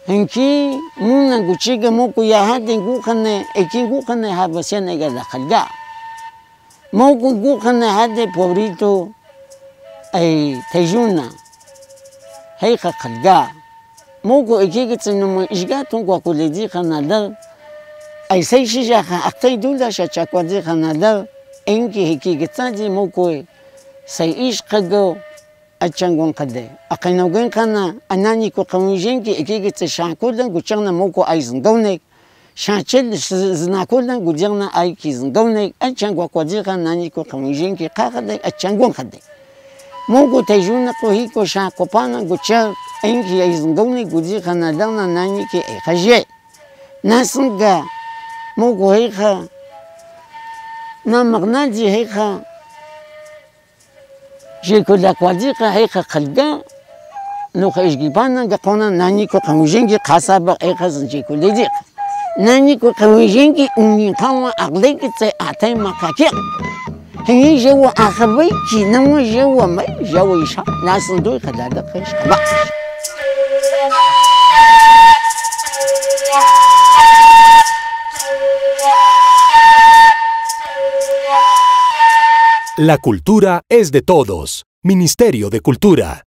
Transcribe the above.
Henki muna guchiga moku yahade gukane ekin gukane habasiane gada khalga. Moku gukane hade pobrito ay tejuna. Heika khalga. Moku ekiga tsinuma isgatun kwa kuledi khanadal. Ay seishija aktay dula shachakwadi khanadal. Enki hekiga tsaji moku say ishqago achangon kade. Akinaugen kana anani ko kamujenki ekiga tshakudan guchana moku ay zingawnek. Shachel zinakudan gujana ay ki zingawnek. Achangwa kwadi khanani ko kamujenki kakade achangon kade. Moku tejuna ko hiko shakopana gucha enki ay zingawnek guji khanadana nani ki ekaje. Nasunga moku heka na magnaji heka jekula kwadika heka khalga no khajgibana gaqona nani ko kamujengi qasaba heka zinjikuledik nani ko kamujengi uni qawa aqleki tse atay makaki hi jawa akhbai ki namu jawa mai jawa isha nasundu khadada khashba. La cultura es de todos. Ministerio de Cultura.